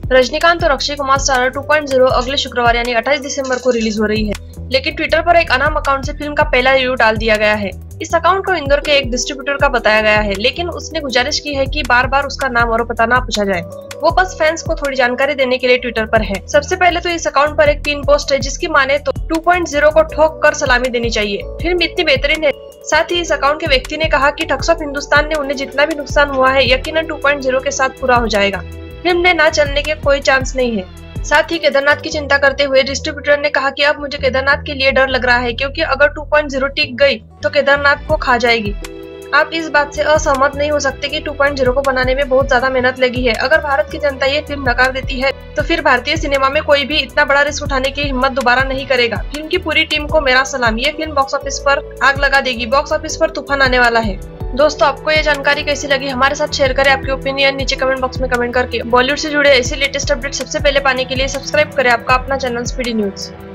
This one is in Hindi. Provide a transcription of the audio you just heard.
रजनीकांत और अक्षय कुमार स्टारर 2.0 अगले शुक्रवार यानी 28 दिसंबर को रिलीज हो रही है, लेकिन ट्विटर पर एक अनाम अकाउंट से फिल्म का पहला रिव्यू डाल दिया गया है। इस अकाउंट को इंदौर के एक डिस्ट्रीब्यूटर का बताया गया है, लेकिन उसने गुजारिश की है कि बार बार उसका नाम और पता ना पूछा जाए। वो बस फैंस को थोड़ी जानकारी देने के लिए ट्विटर पर है। सबसे पहले तो इस अकाउंट पर एक पिन पोस्ट है जिसकी माने तो 2.0 को ठोक कर सलामी देनी चाहिए। फिल्म इतनी बेहतरीन है। साथ ही इस अकाउंट के व्यक्ति ने कहा कि ठग्स ऑफ हिंदुस्तान ने उन्हें जितना भी नुकसान हुआ है यकीनन 2.0 के साथ पूरा हो जाएगा। फिल्म ने ना चलने के कोई चांस नहीं है। साथ ही केदारनाथ की चिंता करते हुए डिस्ट्रीब्यूटर ने कहा कि अब मुझे केदारनाथ के लिए डर लग रहा है, क्योंकि अगर 2.0 टिक गई तो केदारनाथ को खा जाएगी। आप इस बात से असहमत नहीं हो सकते कि 2.0 को बनाने में बहुत ज्यादा मेहनत लगी है। अगर भारत की जनता ये फिल्म नकार देती है तो फिर भारतीय सिनेमा में कोई भी इतना बड़ा रिस्क उठाने की हिम्मत दोबारा नहीं करेगा। फिल्म की पूरी टीम को मेरा सलाम। ये फिल्म बॉक्स ऑफिस पर आग लगा देगी। बॉक्स ऑफिस पर तूफान आने वाला है। दोस्तों, आपको ये जानकारी कैसी लगी हमारे साथ शेयर करें। आपके ओपिनियन नीचे कमेंट बॉक्स में कमेंट करके बॉलीवुड से जुड़े ऐसे लेटेस्ट अपडेट सबसे पहले पाने के लिए सब्सक्राइब करें आपका अपना चैनल स्पीडी न्यूज।